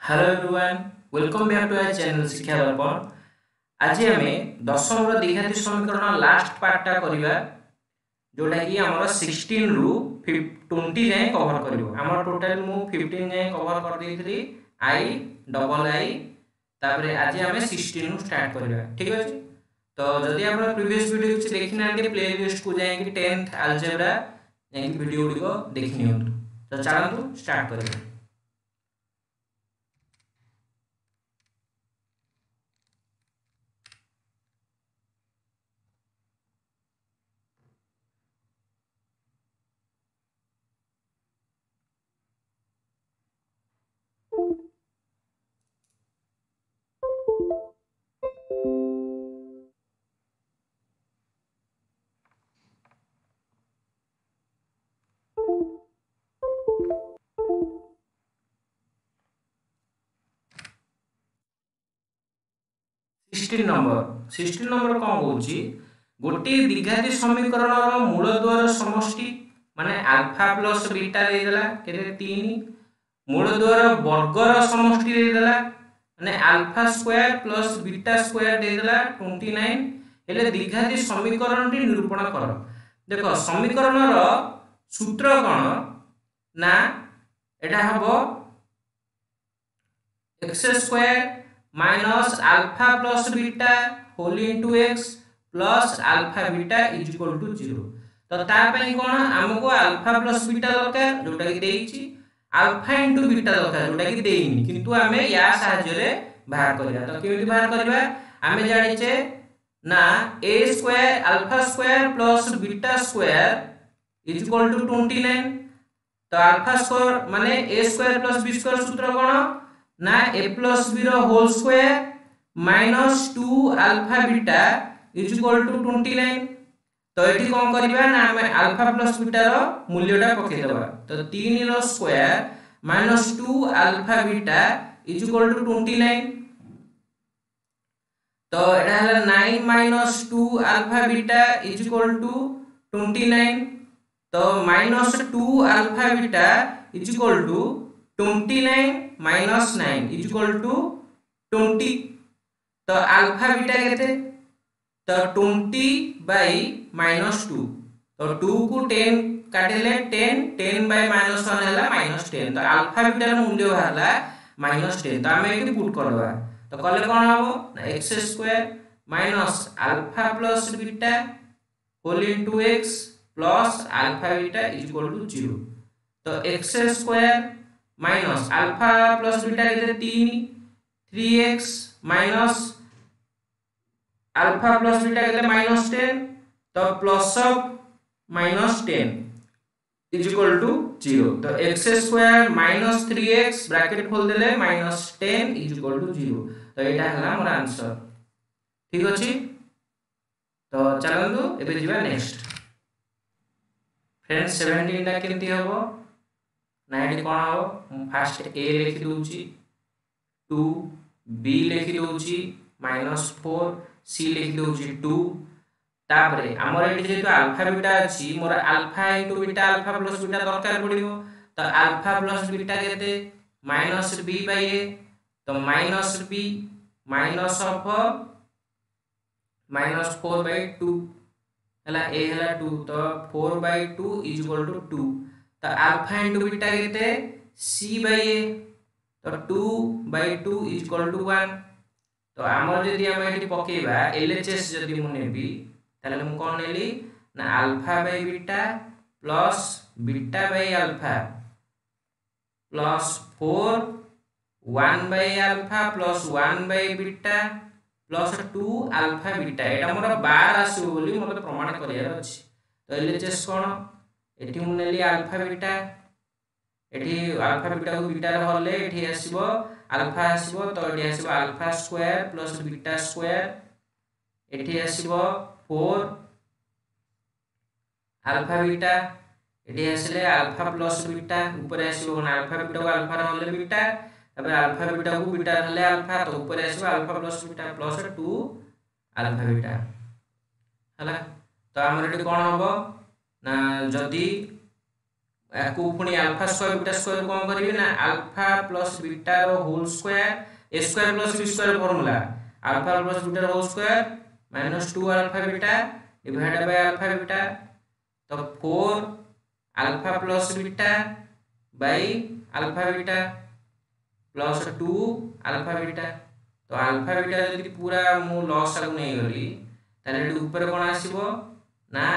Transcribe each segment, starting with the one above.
Hello everyone, welcome back to our channel Shiksha Darpan. आज आमे दशम रो द्विघाती समीकरण लास्ट पार्टटा करिवा, जोटा कि हमर 16 रु 20 जाय कवर करिवो। हमर टोटल मु 15 जाय कवर कर देइथली, आई डबल आई, तापरे आज आमे 16 रु स्टार्ट करिवा। ठीक अछि। तो जदि आपण प्रीवियस वीडियो किछ देखिना के प्लेलिस्ट को जाय कि 10th अलजेब्रा जाय वीडियो को देखि नियंतु। तो चलंतु स्टार्ट करिवा। 16 नंबर कौन होची, गोटे द्विघाती समीकरण रो मूल द्वार समष्टि माने अल्फा प्लस बीटा दे देला केते 3, मूल द्वार वर्ग रो समष्टि दे देला माने alpha square plus beta square दे देला 29। हेले द्विघाती समीकरण टी निरूपण कर। देखो समीकरण रो सूत्र कोन ना, एटा हबो x square minus alpha plus beta whole into x plus alpha beta is equal to 0। तो ता पई कोन हमको अल्फा प्लस बीटा दरकार, जोटा कि देइची, अल्फा इनटू बीटा दरकार, जोटा कि देइनी, किंतु हमें या सहायता रे बाहर करिया। तो केमिति बाहर करबा, हमें जानिचे ना a square alpha square plus beta square is equal to 29। तो अल्फा स्क्वायर माने a square plus b square सूत्र कोन ना a प्लस b रो whole square minus 2 alpha beta is equal to 29। तो एठी कोन करबा ना, हमें अल्फा प्लस बीटा रो मूल्यटा पके देबा। तो 3 रो square minus 2 alpha beta is equal to 29। तो एटा हला 9 minus 2 alpha beta is equal to 29। तो minus 2 alpha beta is equal to 29 minus 9 is equal to 20। तो अल्फा बीटा केते, तो 20 बाय माइनस 2। तो 2 को 10 काटेले 10, 10 बाय माइनस 1 हला माइनस 10। तो अल्फा बीटा रो मूल्य हला माइनस 10। तो हमें एटी पुट करबा। तो कले कोन हबो ना x square minus alpha plus beta whole into x plus alpha beta is equal to 0। तो x square minus alpha plus beta के 3x minus alpha plus beta के माइनस 10। तो plus of minus 10 is equal to 0। तो x square minus 3x bracket खोल देले minus 10 is equal to 0। तो एटा हला हमर आंसर। ठीक अछि। तो चलंतु एबे जिबा नेक्स्ट। फ्रेंड्स 17 टा केमति हबो ना, एटी कोन हबो, फर्स्ट a लिखि दोउची, 2 b लिखि दोउची -4, c लिखि दोउची 2। तापरे हमर एटी जेतु अल्फा बीटा अछि, मोर alpha into beta alpha plus beta दरकार पड़िबो। तो अल्फा प्लस बीटा केते -b बाय a। तो -b माइनस ऑफ -4 बाय 2 हला a हला 2। तो 4 बाय 2 इज इक्वल टू 2। तो अल्फा इनटू बीटा केते c बाय a। तो 2 बाय 2 इज इक्वल टू 1। तो हमर जदी हम एटी पकेबा LHS जदी मु नेबी, ताले मु कोन नेली ना alpha by beta plus beta by alpha plus 4 1 by alpha plus 1 by beta plus 2 alpha beta. एटा मोर बार आसीबो बोली मोर प्रमाण करियार अछि। तो LHS कोन, एठी मु नेली अल्फा बीटा, एठी अल्फा बीटा को बीटा रे हरले एठी आसीबो अल्फा आसीबो। तो एठी आसीबो alpha square plus beta square, एठी आसीबो 4 अल्फा बीटा, एठी आसीले अल्फा प्लस बीटा, ऊपर आसीबो ना अल्फा बीटा को अल्फा रे हरले बीटा, तबे अल्फा बीटा को बीटा रे हरले अल्फा। तो ऊपर आसीबो alpha plus beta plus 2 alpha beta हला। तो हमर एठी कोन हबो ना, जदी को पुणी अल्फा स्क्वायर बीटा स्क्वायर कौन करिवे ना अल्फा प्लस बीटा रो whole square a square plus b square formula alpha plus beta रो whole square minus 2 alpha beta divided by alpha beta तो 4 alpha plus beta by alpha beta plus 2 alpha beta तो alpha beta जदि पूरा मु loss आगु नहीं गली ताले ऊपर कोन आसीबो ना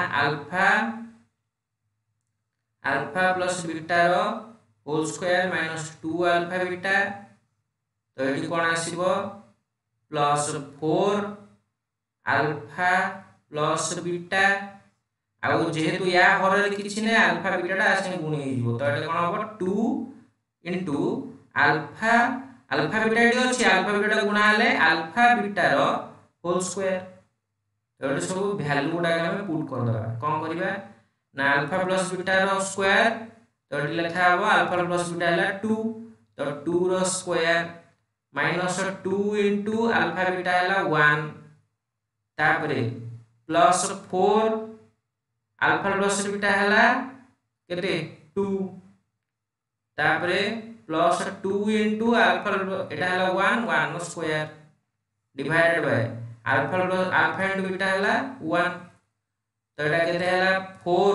अल्फा प्लस बीटा रो whole square minus 2 alpha beta तो ये कौन आसीबो प्लस 4 अल्फा प्लस बीटा आउ जेहेतु या हर किछि ने अल्फा बीटा आसे गुणी हिजो तो ये कौन हो 2 इनटू अल्फा अल्फा बीटा डी अछि अल्फा बीटा गुणा हले अल्फा बीटा रो होल स्क्वायर तो ये सब वैल्यू गुडा हम पुट कर दबा कोन करिबा ना अल्फा प्लस बीटा रो स्क्वायर तो ये लिखा हो अल्फा प्लस बीटा है 2 तो 2 रो square minus 2 into alpha beta है 1 तापरे प्लस 4 अल्फा प्लस बीटा है केते 2 तापरे प्लस 2 इनटू अल्फा एटा है 1 1 रो square divided by alpha into beta है 1 तो एटा केते है 4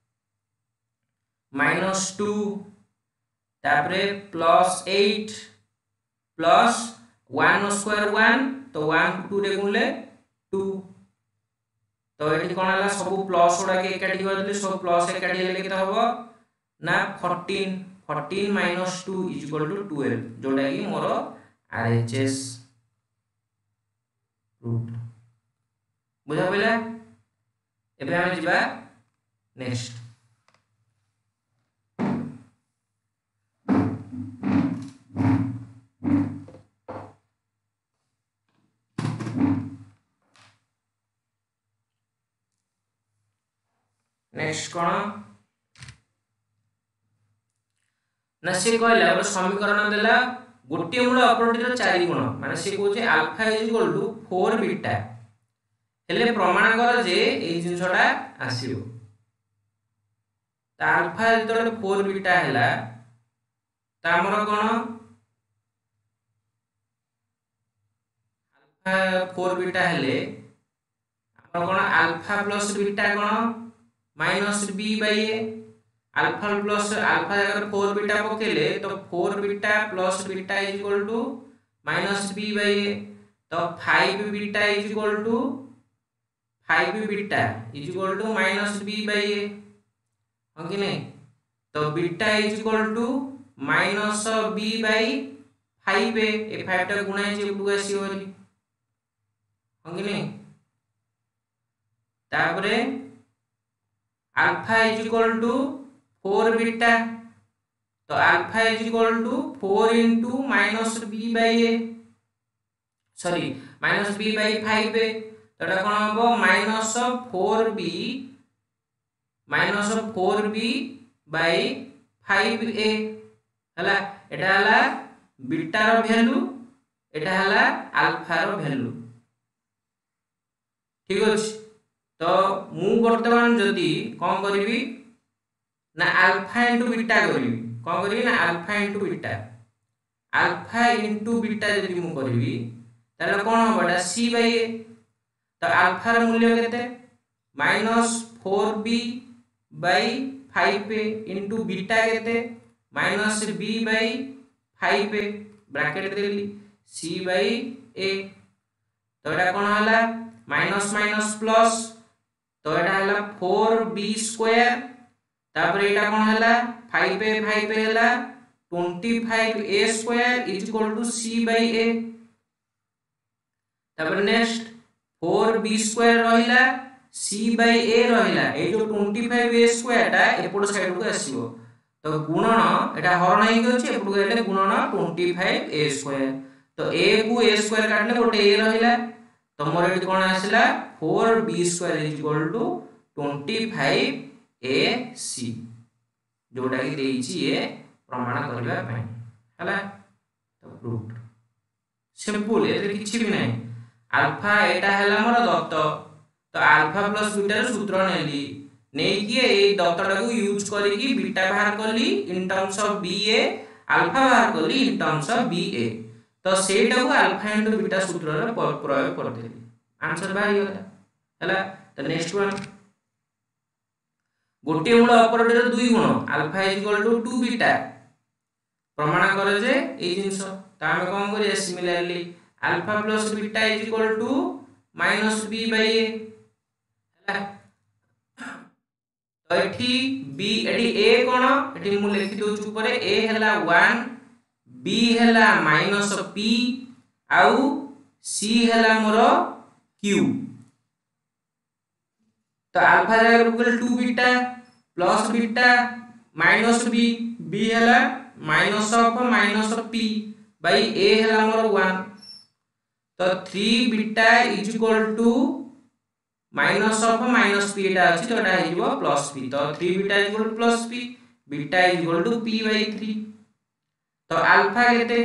माइनस 2 तापरे प्लस 8 प्लस 1 स्क्वायर 1 तो 1 2 रे गुणले 2 तो एटी कोन हला सब प्लस उडा के एकाटी करले सब प्लस एकाटी हेले केते हबो ना 14 माइनस 2 इज इक्वल टू 12 जोडा की मोर आरएचएस रूट बुझा पइला एबे हम जिबा नेक्स्ट नेक्स्ट कोन ना से कहला गोटे समीकरण देला गोटे मूल अपरटी रो 4 गुण माने से कहूचे alpha is equal to 4 beta हेले प्रमाण कर जे ए जिंसटा आसीबो ता अल्फा जतले 4 बीटा हैला ता हमर कोन अल्फा 4 बीटा हेले हमर कोन अल्फा प्लस बीटा कोन minus b by a alpha plus alpha जगह 4 बीटा पकेले तो 4 beta plus beta is equal to minus b by a तो 5 beta is equal to 5 beta is equal to minus b by a हो कि नहीं तो beta is equal to minus b by 5 a 5 टा गुणा है जे पुगा सी होली हो कि नहीं तापरे alpha is equal to 4 beta तो alpha is equal to 4 into minus b by a sorry minus b by 5 a तो एटा कोन हबो माइनस 4b बाय 5a हला एटा हला बीटा रो वैल्यू एटा हला अल्फा रो वैल्यू ठीक अछि तो मु वर्तमान जदी कोन करबी ना अल्फा इनटू बीटा करबी कोन करबी ना अल्फा इनटू बीटा जदी मु करबी ताले कोन होबडा c बाय a तो अल्फा रो मूल्य केते minus 4b by 5a into beta केते minus b by 5a bracket देली c बाय a तो एटा कोन हला माइनस माइनस प्लस तो एटा हला 4b स्क्वायर तापर एटा कोन हला 5a हला 25a square is equal to c bye a तापर नेक्स्ट 4b स्क्वायर रहिला c बाय a रहिला ए जो 25a स्क्वायर ता एपड साइड को आसीबो तो गुणन एटा हरण हे गछि एपड गेले गुणन 25a स्क्वायर तो a को a स्क्वायर काटले गोटे a रहिला तो मोर एटी कोन आसिला 4b square is equal to 25ac जोटा कि देछि ए प्रमाण करबा पय हला तो प्रूफ सिंपल एते किछि भी नै अल्फा एटा हला मोर दत्त तो अल्फा प्लस बीटा रो सूत्र नेली नहीं कि ए दत्तटा को यूज करके बीटा बाहर कली in terms of b a alpha बाहर कली इन टर्म्स ऑफ बीए तो सेटा को अल्फा इनटू बीटा सूत्र रे प्रयोग कर देली आंसर बाहर गला हला तो नेक्स्ट वन गोटे मूल ऑपरेटर दुई गुण alpha is equal to 2 beta प्रमाण करे जे ए जिंस तो हम कोन करिया similarly alpha plus beta is equal to minus b by a हला तो एठी बी एठी ए कोन एठी मु लिखि दउ छु परे ए हला 1 बी हला माइनस पी आउ सी हला मोर क्यू तो अल्फा जगह 2 beta plus beta minus b b हला माइनस पी बाय ए हला मोर 1 तो 3 beta is equal to minus p एटा अछि तो एटा हिजबो प्लस पी तो 3 beta is equal to plus p beta is equal to p by 3 तो अल्फा केते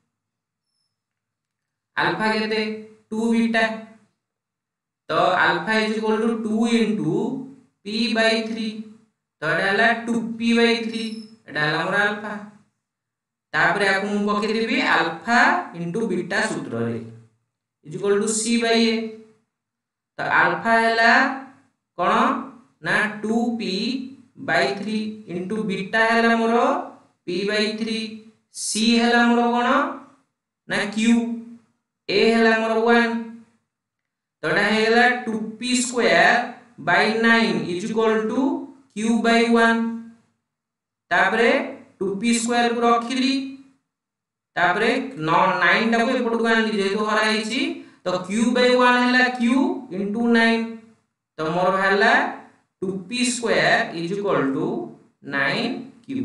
2 बीटा तो alpha is equal to 2 into p by 3 तो एटा हला 2p बाय 3 एटा हला मोर अल्फा तापर आकु मु पके देबी अल्फा इनटू बीटा सूत्र रे is equal to c bye a तो अल्फा हला कोन ना 2p बाय 3 इनटू बीटा हला मोर p बाय 3 c हला मोर कोन ना q a हला मोर 1 तो एटा हेला 2p square by 9 is equal to q by 1 तापरे 2p स्क्वायर को रखिली तापरे 9 टा को एपट को आनी जेतो हरा हिची तो q बाय 1 हैला q इनटू 9 तो मोर भाला 2p square is equal to 9q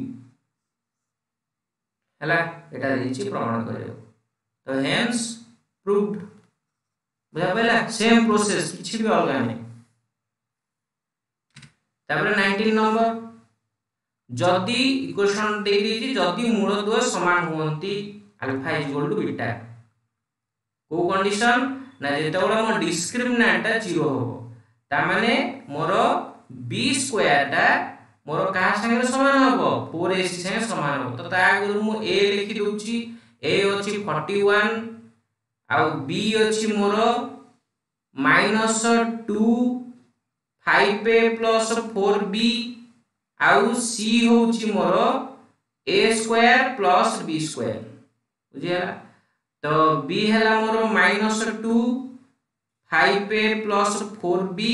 हैला एटा देछि प्रमाण करियो तो हेंस प्रूव्ड बुझा पहला सेम प्रोसेस किछि भी अलगा नै तापर 19 नंबर जदी इक्वेशन दे दी जदी मूल द्वय समान होंती alpha is equal to beta को कंडीशन ना जेतबेला मो डिस्क्रिमिनेंट 0 हो ता माने मोर b स्क्वायर ता मोर का संगे समान होबो 4ac संगे समान हो तो ता गुरु मु a लिखि दोछि a अछि 41 आ b अछि मोर -2 5a + 4b आउ c होछि मोर a square plus b square बुझिया तो b हला मोर -2 5a + 4b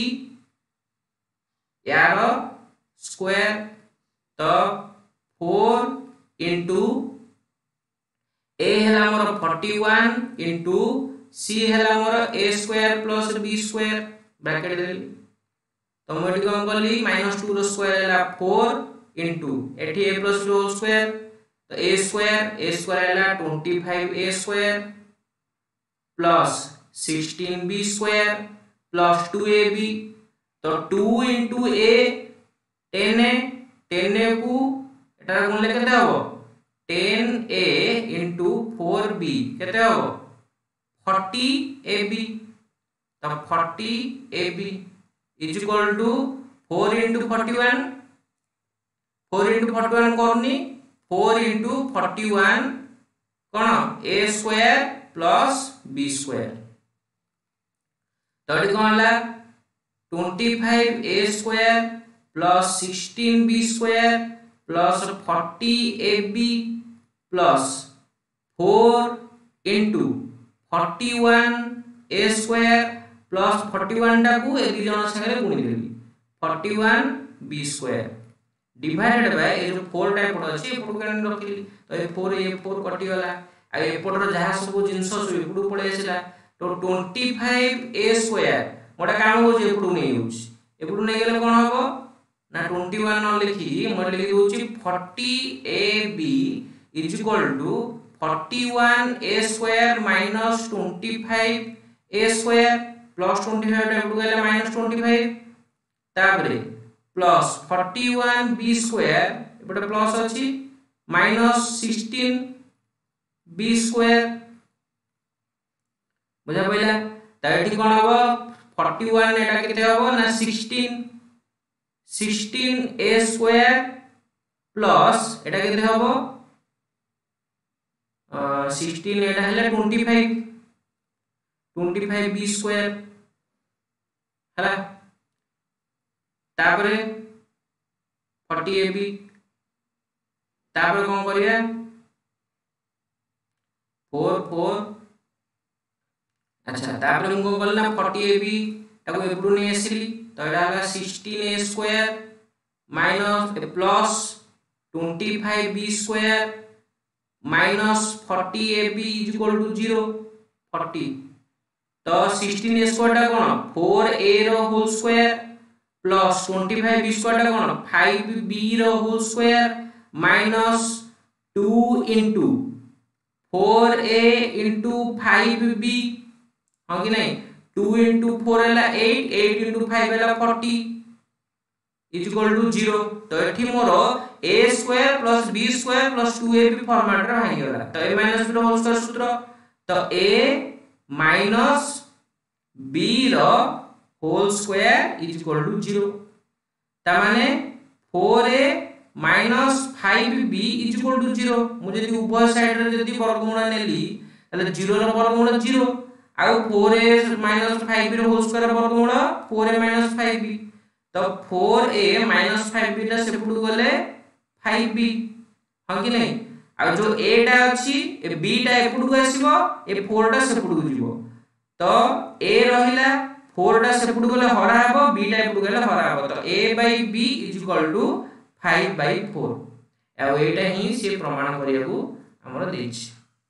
यार स्क्वायर तो 4 इनटू a हला मोर 41 इनटू c हला मोर a square plus b square bracket देली तो मोटी कोन करली -2 रो स्क्वायर हला 4 इनटू एठी a + b स्क्वायर तो a स्क्वायर हला 25a square plus 16b square plus 2ab तो 2 इनटू a 10a को एटा गुणले केते हो 10a इनटू 4b केते हो 40ab तो 40ab is equal to 4 into 41 करनी 4 इनटू 41 कोन a square plus b square तो एटी कोन हला 25a square plus 16b square plus 40ab plus 4 into 41a square plus 41 टा को ए दि जण संगे गुणी देली 41b square divided by a जो 4 टाइप पड अछि एपड केन रखिली तो ए 4 कटि गला आ एपड जहा सब जिंस सब एपड पडे आसिला तो 25a स्क्वायर मोटा काम हो जे एपड नै होछ एपड नै गेले कोन हबो ना 21 न लिखि मोर लिखि होछि 40ab is equal to 41a square minus 25a square plus 25 एपड गेले माइनस 25 तापरे प्लस 41b स्क्वायर एपड प्लस अछि माइनस 16b स्क्वायर बुझा पइला त एठी कोन हबो 41 एटा केते हबो ना 16 16a² प्लस एटा केते हबो 16 एटा हले 25b² हला तापरे 40ab तापरे कोन करिया 4 अच्छा तापरे हम कोन करला 40ab ताको एपडू नै आसिली तो एटा हला 16a² minus plus 25b² minus 40ab equal to 0 40 तो 16a² टा कोन 4a रो होल स्क्वायर प्लस 25b² टा कोन 5b रो whole square minus 2 into 4a into 5b हां कि नहीं 2 into 4 हला 8 8 into 5 हला 40 इक्वल टू 0 तो एठी मोर a² plus b² plus 2ab format रे भाई गला तो a minus b रो होल स्क्वायर सूत्र तो a minus b रो होल स्क्वायर इक्वल टू 0 ता माने 4a minus 5b equal to 0 मु जदी उभय साइड रे जदी वर्गमूल नेली तले 0 रो वर्गमूल 0 आउ 4a minus 5b रो होल स्क्वायर वर्गमूल 4a minus 5b तो 4a minus 5b टा सेपुडू गले 5b हां कि नहीं आ जो a टा अछि ए b टा एपुडू आसीबो ए 4 टा सेपुडू जिवो तो a रहिला 4 टा सेपुडू गले हरा हबो b टा एपुडू गले हरा हबो तो a by b = 5/4 आ एटा ही से प्रमाण करियाकू हमर देछि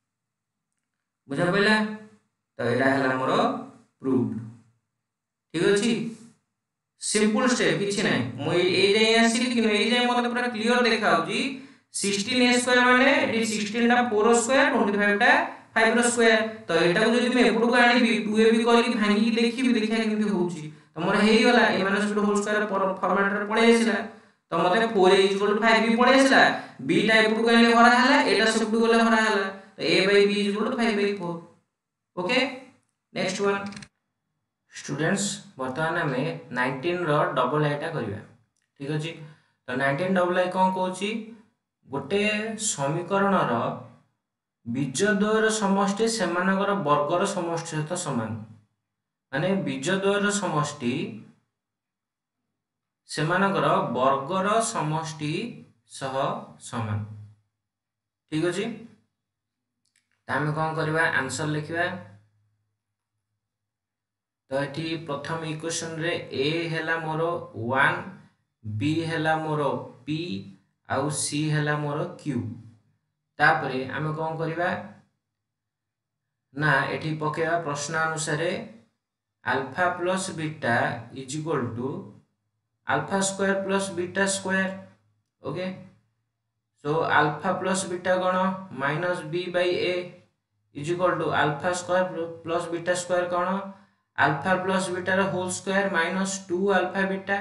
बुझा पइला तो एटा हला हमर प्रूफ ठीक अछि सिंपल स्टेप किछि नै मु ए जाय आसी कि ए जाय मते पूरा क्लियर देखाउ जी 16a² माने एटी 16 टा 4² 25 टा 5² तो एटा को जदी मैं एपुडू आनीबी 2ab करी भांगी देखिबी देखिया केमती होउची तो मोर हेई गला a - b whole square format रे पळे आसीला तो मते 4a = 5b पळे आसीला b टा एपुडू आनी हरा हला एटा सेपुडू गले हरा हला तो a by b = 5/4 okay next one students वर्तमान में 19 रो डबल आईटा करिया ठीक अछि तो 19 डबल आई कोन कहूची गोटे समीकरण रो बीजद्वयर समष्टि सेमानकर वर्गर समष्टि सहित समान माने बीजद्वयर समष्टि सेमानकर वर्गर समष्टि सह समान ठीक अछि तामे कोन करबा आंसर लिखिबा तो एठी प्रथम इक्वेशन रे a हैला मोर 1 b हैला मोर p आउ c हैला मोर q तापरे आमे कोन करबा ना एठी पकेबा प्रश्न अनुसार alpha plus beta equal to alpha square plus beta square okay so alpha plus beta कोन -b/a equal to alpha square plus beta square कोन अल्फा प्लस बीटा रो होल स्क्वायर -2 अल्फा बीटा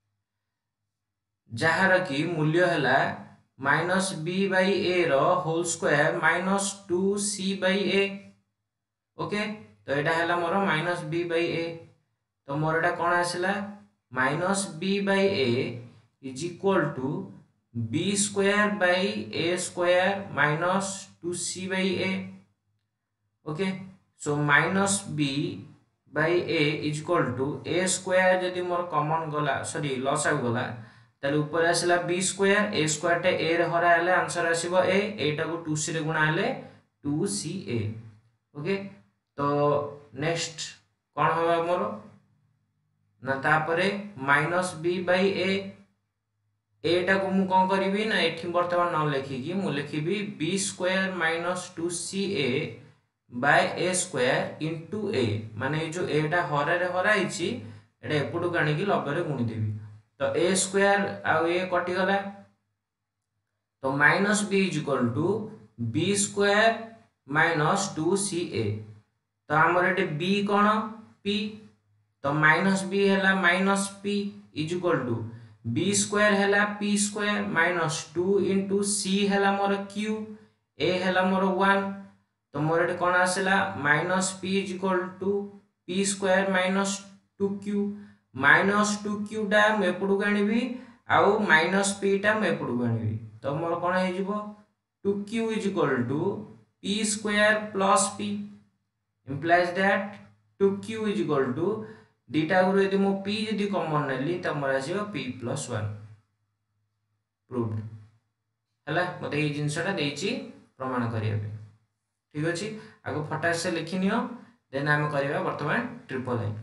जहार की मूल्य हला -b/a रो whole square -2c/a okay तो एटा हला मोर -b/a तो मोर एटा कोन आसिला -b/a = b² / a² okay so -b/a = a² जदी मोर कॉमन गला सॉरी लॉस आ गला ताले ऊपर आसिला b² a² टे a रे हरा हले आंसर आसीबो a एटा को 2c रे गुणा हले 2ca ओके तो नेक्स्ट कोन होबा मोर ना तापरे -b/a एटा को मु कोन करबी ना एठी वर्तमान न लिखि कि मु लिखिबी b² - 2ca by a² into a माने जो एटा हरा रे हरा हिची एटा एपुडू गाणी की लब्बे रे गुणी देबी तो a² आ a कटि गला तो -b = b² - 2ca तो हमर एटे b कोन p तो -b हैला -p = b² हैला p² - 2 into c हैला मोर q a हैला मोर 1 तो मोर एटे कोन आसिला -p = p² - 2q minus two क्यूटा एपटू आनी आउ माइनस पी टा एपटू आनी तो मोर कौन हो two q is equal to p square plus p implies that 2q is equal to दीटा गुरु यदि मो p यदि कॉमन नेली त मोर आसीबो p + 1 प्रूव्ड हला मते ए जिंसटा देछि प्रमाण करिया पे ठीक अछि आगो फटाक से लिखि नियो देन हम करिवा वर्तमान ट्रिपल लाइन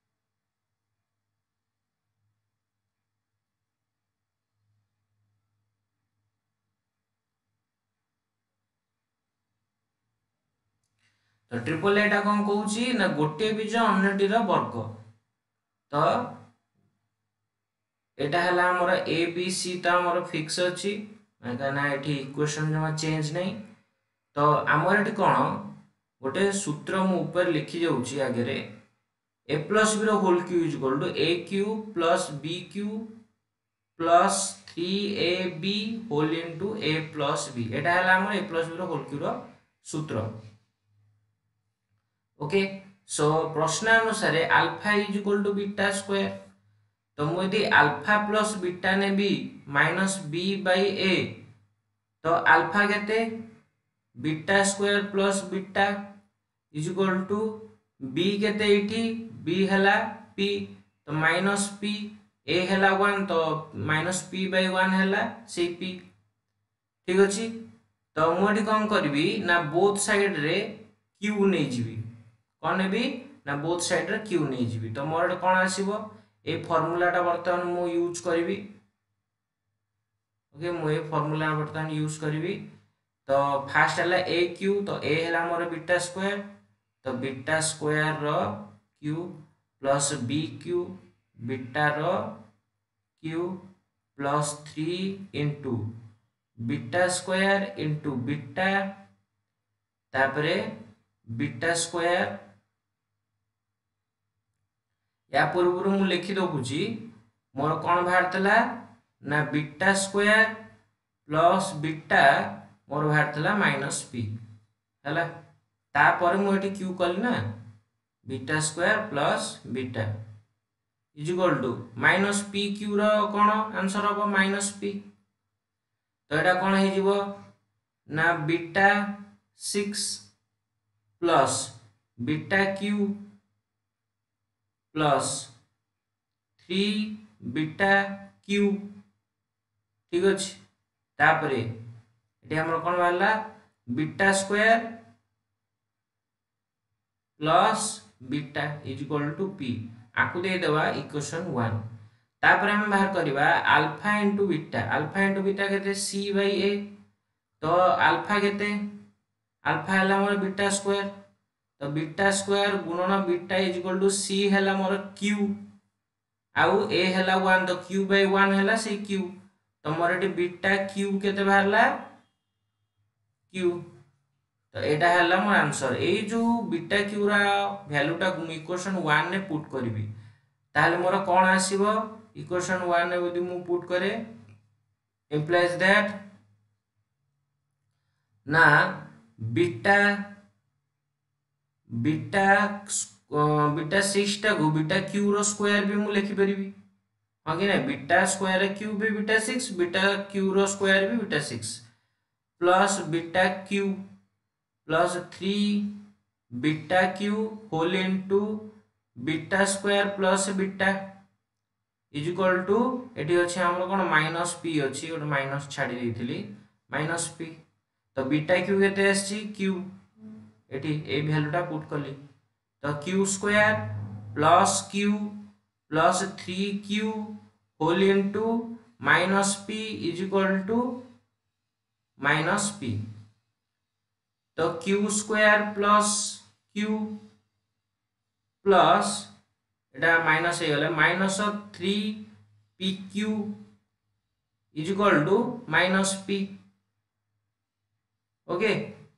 तो ट्रिपल एटा कौन कहूची ना गोटे बीज अन्यटीर वर्ग तो एटा हला हमर ए बी सी तो हमर फिक्स अछि ना एठी इक्वेशन जमा चेंज नहीं तो हमर एठी कोन गोटे सूत्र मु ऊपर लिखि जाउची आगे रे a plus b रो whole cube is equal to a cube plus b cube plus 3ab whole into a plus b एटा हला हमर a plus b रो होल क्यू रो सूत्र ओके सो प्रश्न अनुसार alpha is equal to beta square तो मु यदि अल्फा प्लस बीटा ने b minus b by a तो अल्फा केते beta square plus beta is equal to b केते इठी बी हला पी तो माइनस पी ए हला 1 तो माइनस पी बाई 1 हला से पी ठीक अछि तो मु एठी कोन करबी ना बोथ साइड रे क्यू नै जिबी कौन भी ना बोथ साइड रे क्यू नहीं जीवी तो मोर कौन आसीबो ए फार्मूलाटा वर्तमान मु यूज करबी ओके मु ए फार्मूला वर्तमान यूज करबी तो फास्ट हला ए क्यू तो ए हला मोर बीटा स्क्वायर तो बीटा स्क्वायर रो cube plus b cube beta रो cube plus 3 into beta square into beta तापरे बीटा स्क्वायर या पूर्व मु लिखि दउची मोर कोन भारतला ना बीटा स्क्वायर प्लस बीटा मोर भारतला माइनस पी हला ता पर मु एटी क्यू कल ना beta square plus beta is equal to minus p cube रो कोन आंसर हो माइनस पी तो एटा कोन हे जिवो ना beta 6 plus beta cube plus 3 beta cube ठीक अछि तापरे एटी हमर कोन वाला beta square plus beta is equal to p आकु दे देबा इक्वेशन 1 तापरे हम बाहर करबा अल्फा इनटू बीटा केते c बाई a तो अल्फा केते अल्फा हला मोर बीटा स्क्वायर तो बीटा स्क्वायर गुणन beta is equal to c हला मोर q आउ a हला 1 तो q बाय 1 हला से q तो मोर एटी बीटा q केते बाहरला q तो एटा हला मोर आंसर ए जो बीटा q रा वैल्यूटा इक्वेशन 1 ने पुट करबी ताले मोर कोन आसीबो इक्वेशन 1 ने यदि मु पुट करे implies that ना बीटा 6 टा को बीटा क्यू रो स्क्वायर भी मु लिखि परिबी हां कि ना बीटा स्क्वायर क्यू भी बीटा 6 बीटा क्यू रो स्क्वायर भी beta 6 plus beta cube plus 3 beta cube whole into beta square plus beta is equal to एटी अछि हमर कोन माइनस पी अछि ओट माइनस छाडी देथिली माइनस पी तो बीटा क्यू केते आछि क्यू एटी ए वैल्यूटा पुट करली तो q square plus 3q whole into minus p is equal to minus p तो q स्क्वायर प्लस q प्लस एटा माइनस हे गले minus 3pq is equal to minus p okay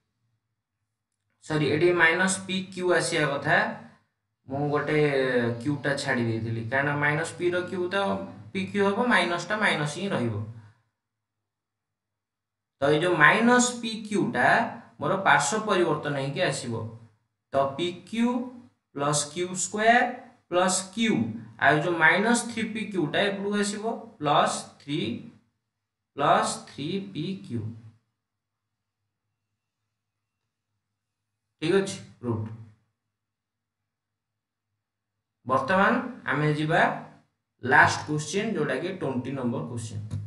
sorry एटी माइनस पी क्यू आसिया कथा मु गोटे क्यू टा छाडी देथिली कारण माइनस पी रो क्यू तो पी क्यू होबो माइनस टा माइनस ही रहिबो तो ए जो माइनस पी क्यू टा मोर पार्श्व परिवर्तन हे के आसीबो तो p q plus q square plus q आ जो -3pq टा एपटू आसीबो +3 ठीक अछि रूट। वर्तमान आमे जिबा लास्ट क्वेश्चन जोटा कि 20 नंबर क्वेश्चन।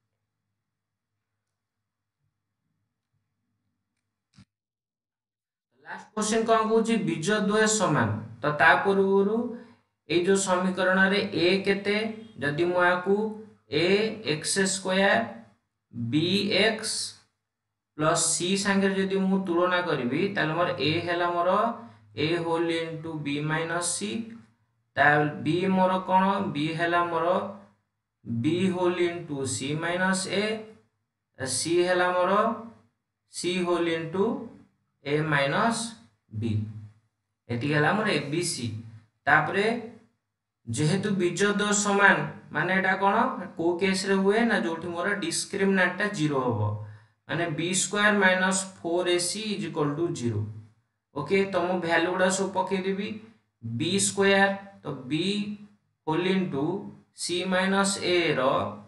लास्ट क्वेश्चन कौन कहूँ बीज द्वय समान तो ता पूर्व ए जो समीकरण रे a केते जदि मु आकू a x square bx plus c संगे जदि मु तुलना करबी ताले मोर a हैला मोर a whole into b minus c ता b मोर कोन b हैला मोर b whole into c minus a c हैला मोर c whole into a minus b एटी हैला मोर a b c तापरे जेहेतु बीजद्वय समान माने एटा कोन को केस रे हुए ना जोठी मोर डिस्क्रिमिनेंट टा 0 होबो माने b square minus 4ac is equal to 0। Okay तो मु वैल्यू गुडा सब पके देबी b स्क्वायर तो b whole into c minus a रो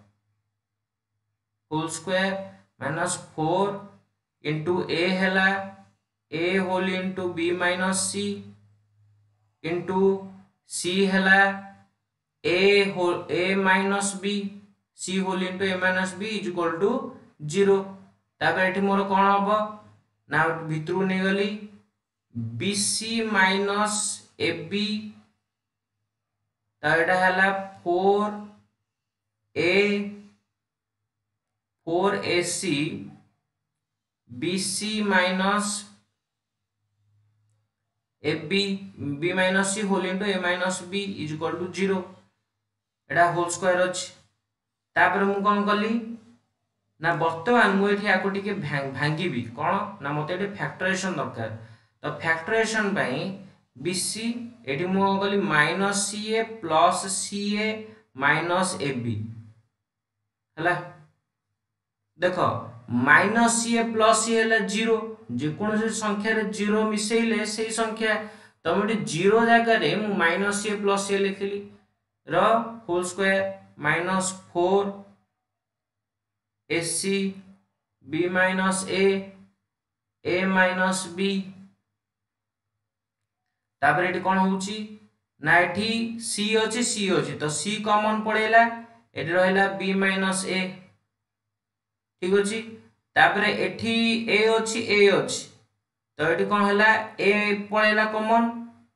whole square minus 4 into a हैला a whole into b minus c into c हैला a minus b c whole into a minus b is equal to 0। तापर एठी मोर कोन हबो ना भितरु नै गली bc minus ab ता एटा हैला 4ac bc minus ab b minus c whole into a minus b is equal to 0 एटा होल स्क्वायर अछि। तापर मु कोन कली ना वर्तमान मु एठी आको टिके भांगीबी कोन ना मते एठी फैक्टराइजेशन दरकार तो फैक्टराइजेशन पई bc एठी मु कली minus ca plus ca minus ab हला देखो माइनस ca प्लस ca हला 0 जे कोन से संख्या रे 0 मिसेइले सेही संख्या तो हम एठी 0 जगह रे मु माइनस ca प्लस ca लिखली र whole square minus 4 ac b minus a minus b तापर एठी कोन होउची ना एठी c अछि तो c कॉमन पड़ेला एठी रहला b माइनस a ठीक अछि। तापर एठी a अछि तो एठी कोन हला a पड़ेला कॉमन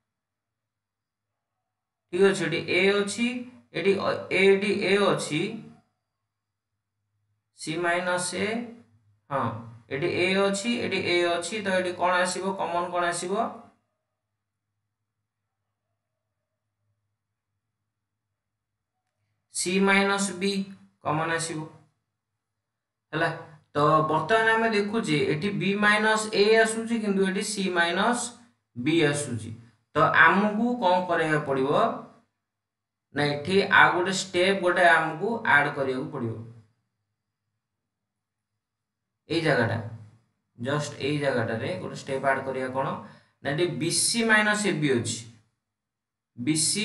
ठीक अछि एठी a अछि एठी a अछि c माइनस a हां एठी a अछि तो एठी कोन आसीबो कॉमन कोन आसीबो c माइनस b कॉमन आसीबो हला तो वर्तमान हमें देखु जे एठी b माइनस a आसुची किंतु एठी c माइनस b आसुची तो आमको कोन करे पड़िबो ना एठी आ गोटे स्टेप गोटे आमको ऐड करिया पड़िबो ए जगहटा जस्ट ए जगहटा रे गोटे स्टेप ऐड करिया कोन ना एठी bc माइनस ab अछि bc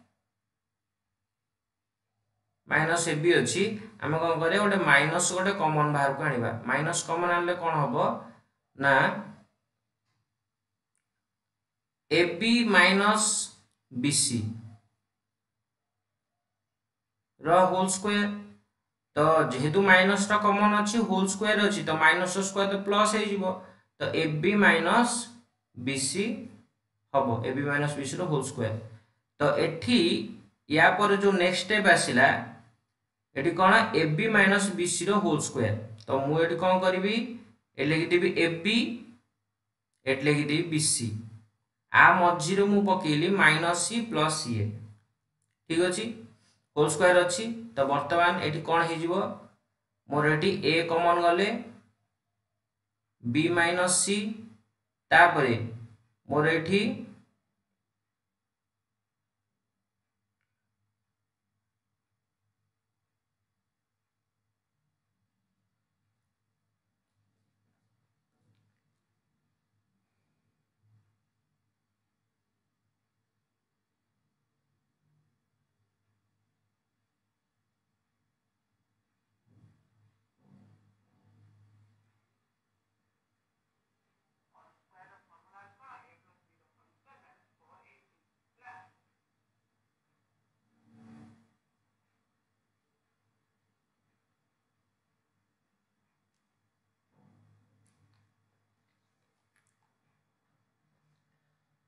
माइनस ab अछि हम कोन करे गोटे माइनस गोटे कॉमन बाहर को आनिबा माइनस कॉमन आनले कोन हबो ना ab माइनस bc रो होल स्क्वायर तो जेहेतु माइनस टा कॉमन अछि होल स्क्वायर अछि तो माइनस स्क्वायर तो प्लस हे जिवो तो ab माइनस bc हबो ab माइनस bc रो होल स्क्वायर तो एठी या पर जो नेक्स्ट स्टेप आसिला एठी कोन ab माइनस bc रो होल स्क्वायर तो मु एठी कोन करबी ए लेखि देबी ab एठी लेखि देबी bc आ मझी रो मु पकेली माइनस c प्लस ca ठीक अछि होल स्क्वायर अछि तो वर्तमान एठी कोन हे जिवो मोर एठी a कॉमन गले b माइनस c तापरे मोर एठी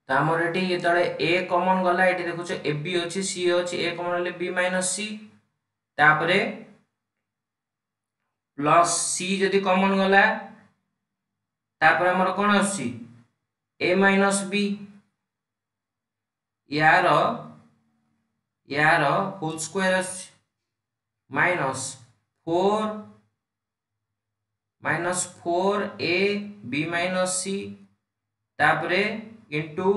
तो आमर ये जो ए कॉमन गला ये देखुच ए बी अच्छी सी अच्छी ए कॉमन ले बी माइनस सी तापरे प्लस सी जदि कॉमन गला तापर आमर कौन आसी ए माइनस बी यार यार whole square minus four a B minus c तापरे into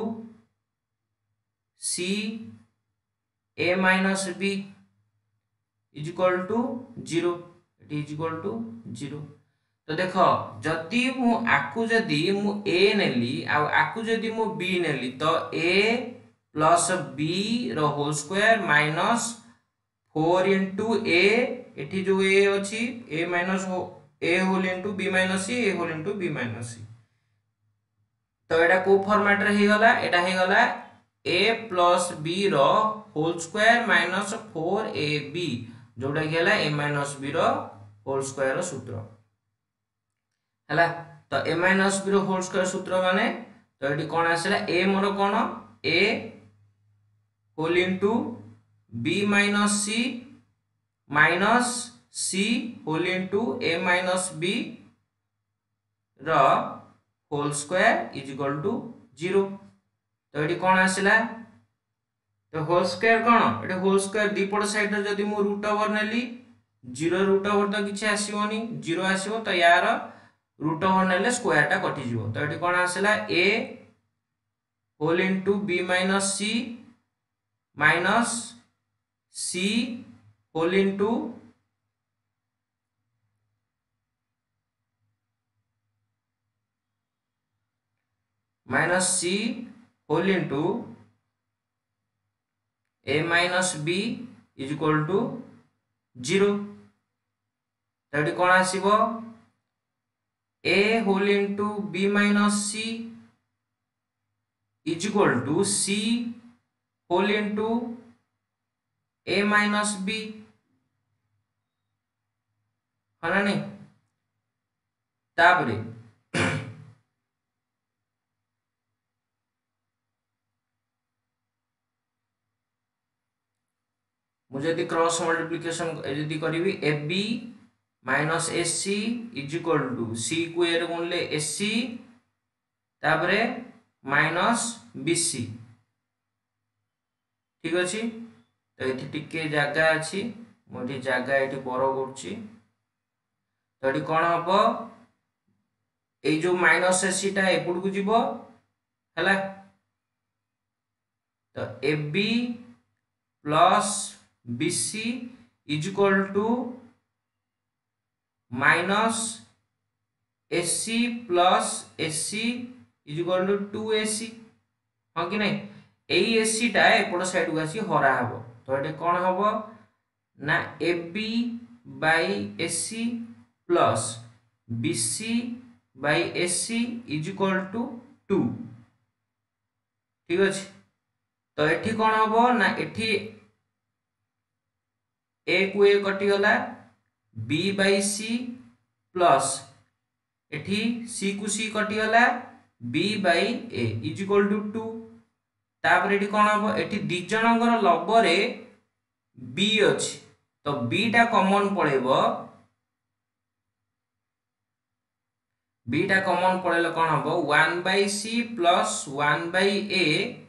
c a minus B is equal to 0 is equal to 0। तो देख जदि मु आकु जदि मु ए नेली आकु जदि मु बी नेली तो ए प्लस बी रो whole square minus 4 into a एठी जो ए अछि a minus a whole into B minus c a whole into B minus c. तो एटा को फॉर्मेट रे गला एटा हे गला ए प्लस बी रो whole square minus 4 a b जोटा कि हला ए माइनस बी रो होल स्क्वायर रो सूत्र हला। तो ए माइनस बी रो होल स्क्वायर सूत्र माने तो एटी कोन आसला ए मोर कोन a whole into B minus C whole into A minus b रो whole square is equal to 0। तो ये कौन आसला तो होल स्क्वायर कौन ये होल स्क्वायर दीपट साइड रे जदी मु रूट ओवर नेली 0 रूट ओवर तो किछि आसीबोनी 0 आसीबो तो यार रूट ओवर नेले स्क्वायर टा कटि जिवो। तो ये कौन आसला a whole into b minus c whole into minus C whole into A minus B is equal to 0। तो कौन आसीबो A whole into B minus C is equal to C whole into A minus B है ना नहीं। तापरे मुझे cross multiplication यदि करी A B minus S C is equal to C को ए गुणले एस सी तापरे माइनस बी सी ठीक अच्छे। तो ये टिके जगह अच्छी मुझे जगह ये बर कर तो ये कौन हम ये जो माइनस एस सी टा एपट को जीव है तो A B plus BC is equal to minus SC plus SC is equal to 2AC हाँ कि नहीं यही SC टा एपट साइड को आसी हरा हम। तो ये कौन हम ना AB by SC plus BC by SC is equal to 2 ठीक अच्छे। तो ये कौन हम ना एठी ए को ए कटिगला बी बाई सी प्लस एठी सी को सी कटिगला B by A is equal to 2। तापर एठी कोन हो एठी दि जनकर लबरे बी अछि तो बी टा कॉमन पळेबो बी टा कॉमन पळेले कोन हो 1 by C plus 1 by A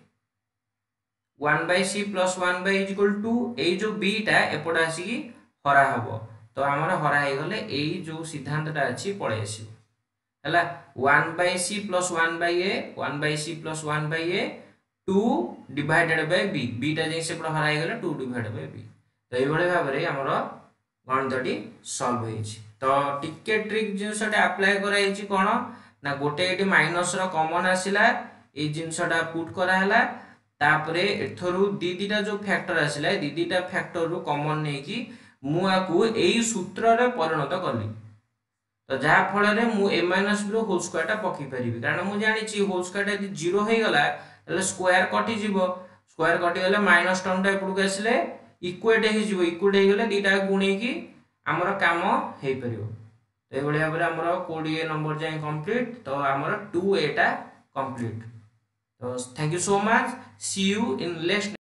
1 by C plus 1 by is equal to A जो बी टा एपट आसी हरा हम। तो आमर हरा हो गले ए जो सिद्धांतटा अच्छी पळे आसी हला 1 by C plus 1 by A 1 by C plus 1 by A 2 divided by B B टा जे सेपट हरा हो गले 2 डिवाइडेड बाय बी। तो ये भले भाबरे हमर गणितटी सॉल्व होईछि। तो टिके ट्रिक जिनसटा अप्लाई करा हिछि कोन ना गोटे एटी माइनस रो कॉमन आसिला ए जिनसटा पुट करा हला तापरे एथरु दीदीटा जो फैक्टर आसिला दीदीटा फैक्टर रु कॉमन नै कि मु आकु एई सूत्र रे परिणत करली। तो जहा फल रे मु a माइनस b रो होल स्क्वायर टा पकी परिबी कारण मु जानि छि होल स्क्वायर टा यदि 0 हे गला तले स्क्वायर कटि जिवो स्क्वायर कटि गले माइनस टर्म टा एपडु आसिले इक्वेट हे जिवो इक्वेट हे गले दीटा गुणी की हमर काम हे परिबो। तो ए बढिया हमर 20 नंबर जाय कंप्लीट। तो हमर 2a टा कंप्लीट। तो thank you so much, see you in next